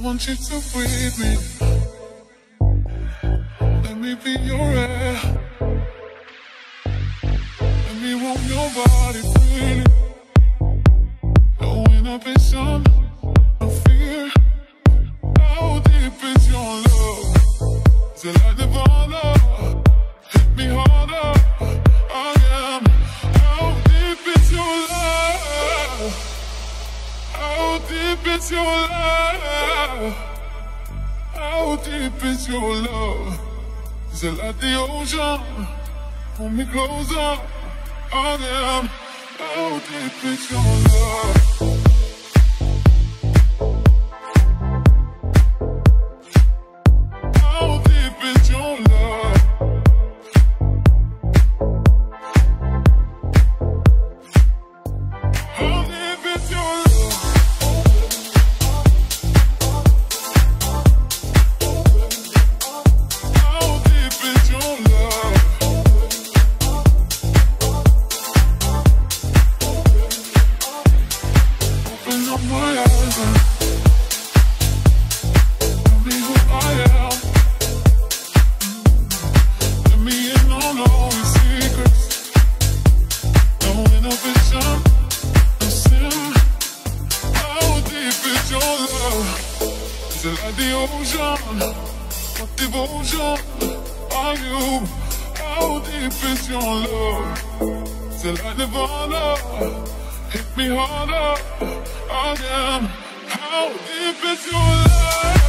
want you to breathe me. Let me be your air. Let me warm your body freely. No inhibition, no fear. How deep is your love? Is it like Nirvana? Hit me harder. I am. How deep is your love? How deep is your love? How deep is your love? Is it like the ocean? Pull me closer. I am. How deep is your love? How deep is your love? How deep is your love? How deep is your love? Open up my eyes and tell me who I am. Let me in on all your secrets. No inhibition, no sin. How deep is your love? Is it like the ocean? What devotion are you? How deep is your love? Is it like Nirvana? Hit me harder. I am. How deep is your love?